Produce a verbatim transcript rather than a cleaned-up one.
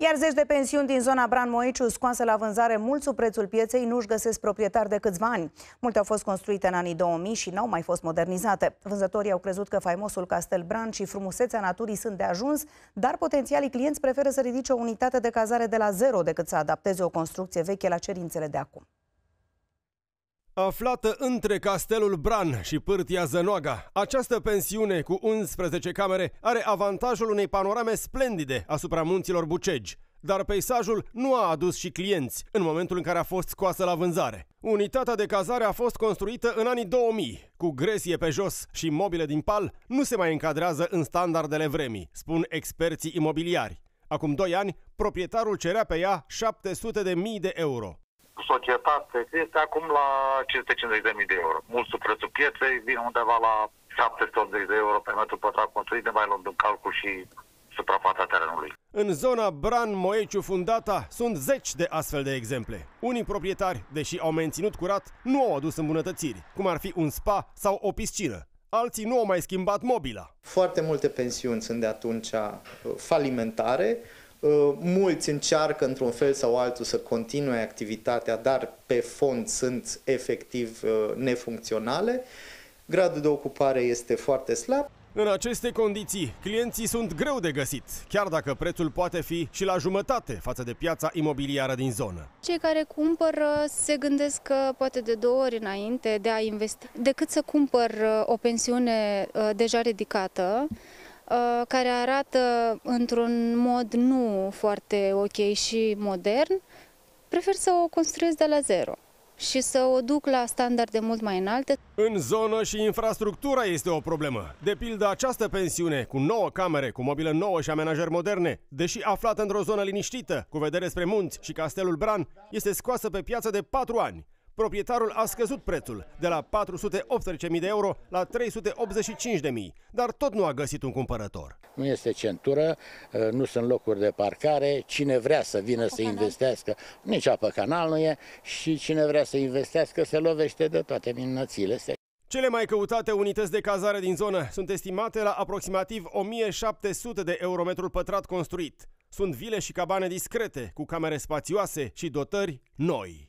Iar zeci de pensiuni din zona Bran-Moiciu scoase la vânzare mult sub prețul pieței nu-și găsesc proprietari de câțiva ani. Multe au fost construite în anii două mii și n-au mai fost modernizate. Vânzătorii au crezut că faimosul castel Bran și frumusețea naturii sunt de ajuns, dar potențialii clienți preferă să ridice o unitate de cazare de la zero decât să adapteze o construcție veche la cerințele de acum. Aflată între castelul Bran și Pârtia Zănoaga, această pensiune cu unsprezece camere are avantajul unei panorame splendide asupra munților Bucegi, dar peisajul nu a adus și clienți în momentul în care a fost scoasă la vânzare. Unitatea de cazare a fost construită în anii două mii, cu gresie pe jos și mobile din pal, nu se mai încadrează în standardele vremii, spun experții imobiliari. Acum doi ani, proprietarul cerea pe ea șapte sute de mii de euro. Societate este acum la cinci sute cincizeci de mii de euro. Mult sub prețul pieței, vine undeva la șapte sute optzeci de euro pe metru pătrat construit, ne mai luăm în calcul și suprafața terenului. În zona Bran-Moiciu Fundata sunt zeci de astfel de exemple. Unii proprietari, deși au menținut curat, nu au adus îmbunătățiri, cum ar fi un spa sau o piscină. Alții nu au mai schimbat mobila. Foarte multe pensiuni sunt de atunci falimentare. Mulți încearcă într-un fel sau altul să continue activitatea, dar pe fond sunt efectiv nefuncționale. Gradul de ocupare este foarte slab. În aceste condiții, clienții sunt greu de găsit, chiar dacă prețul poate fi și la jumătate față de piața imobiliară din zonă. Cei care cumpără se gândesc că poate de două ori înainte de a investi, decât să cumpăr o pensiune deja ridicată, care arată într-un mod nu foarte ok și modern, prefer să o construiesc de la zero și să o duc la standarde mult mai înalte. În zonă și infrastructura este o problemă. De pildă, această pensiune, cu nouă camere, cu mobilă nouă și amenajări moderne, deși aflată într-o zonă liniștită, cu vedere spre munți și castelul Bran, este scoasă pe piață de patru ani. Proprietarul a scăzut prețul de la patru sute optsprezece mii de euro la trei sute optzeci și cinci de mii, dar tot nu a găsit un cumpărător. Nu este centură, nu sunt locuri de parcare, cine vrea să vină să investească, nici apă canal nu e, și cine vrea să investească se lovește de toate minunățile astea. Cele mai căutate unități de cazare din zonă sunt estimate la aproximativ o mie șapte sute de euro metrul pătrat construit. Sunt vile și cabane discrete, cu camere spațioase și dotări noi.